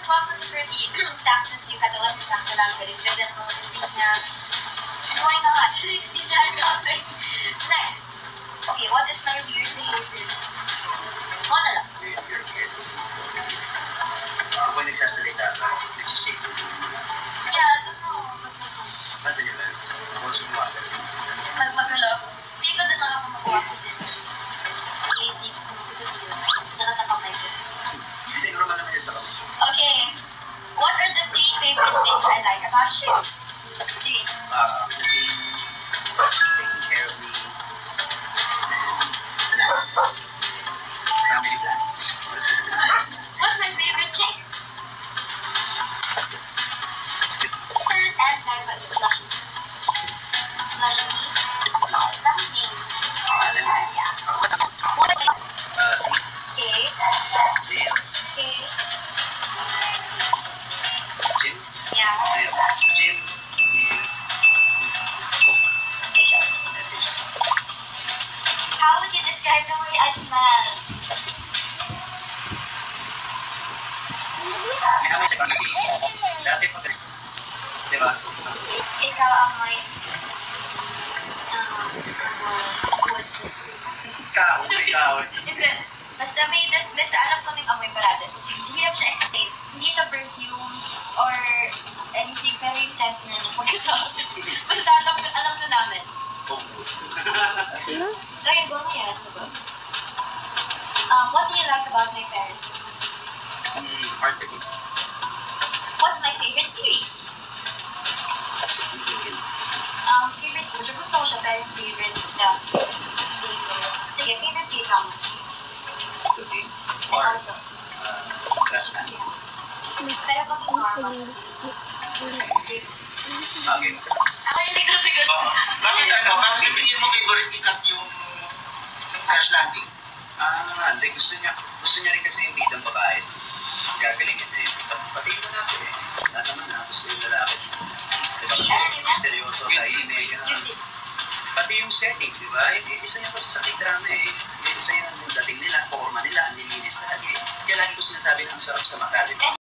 gwapo ni Ferdy. Sakto yung katawan niya, sakto lang. Galing-ganda mo. Please nga. Why not? Hindi siya kasi. Next. Okay, what is my weird behavior? Ano lang? Weird. Ako nagsasalita ka, nagsisig. Yeah, I don't know. Ba't niya ba? Ako sumagal. Magmagulo. Hindi ko din nakakakuha ko siya. Easy ko sa video. Tsaka sa kamay ko. Hindi ko naman naman sa kamay. Okay. What are the 3 favorite things I like about you? 3. Cooking, taking care of me, family plan. What's my favorite cake? Third and private slushy. Slushy? Slushy. Alam mo. What is Sweet. cake? Meals. Cake. Gym. Yeah. Ayun. Gym. Meals. Sleep. Cook. Facial. And facial. How would you describe the way I smell? May hamay sa pag-ibig. Dati pag... Diba? Ikaw ang may Ikaw. Hindi. Basta basta alam ko may amoy parada. Kasi hirap siya explain. Hindi siya perfume or anything, pero yung scent niya na pagkatawag. Basta alam na namin. Gaya ba mo yan? What do you like about my parents? Hard to go. What's my favorite series? Favorite food. Gusto ko siya, pero favorite na. Sige, favorite K-drama. It's okay. And Or, also, crush na. pero pag normal, Okay. ako yung nagsasagot. Bakit hindi mo favorite ikat yung crash landing? Hindi. Gusto niya rin kasi yung bidang babae. Gagalingin na yun. Pati yung lalaki eh. Lahat naman na. Gusto yung lalaki. Misteryoso, tahimik. Pati yung setting, di ba? Isa yung kasi sa K-drama eh. Isa yung dating nila, forma nila, ang nilinis talaga eh. Kaya lagi ko sinasabi na ang sarap sa mata, di ba?